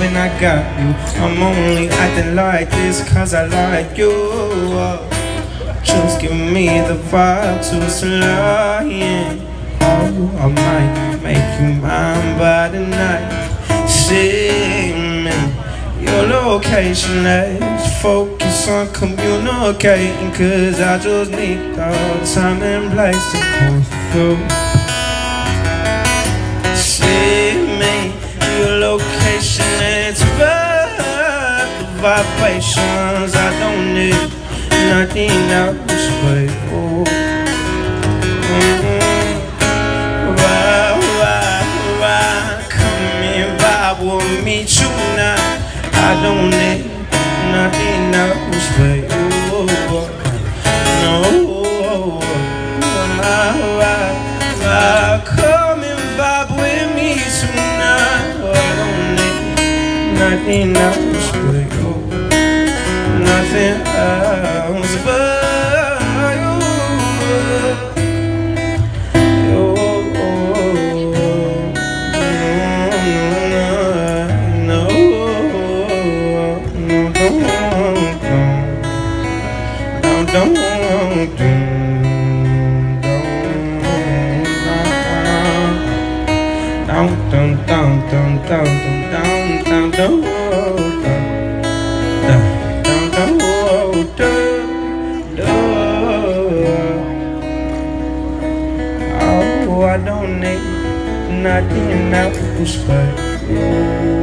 and I got you. I'm only acting like this cause I like you. Just give me the vibe to lying. Oh, I might make you mine by the night. Send me your location, let's focus on communicating, cause I just need the time and place to come through. Send me your location, let's vibe the vibrations. I don't need nothing else but you. Come and vibe with me tonight. I don't need nothing else but you. No, come and vibe with me tonight. I don't need nothing else but you. Nothing else but you. Oh, I don't need nothing else but you.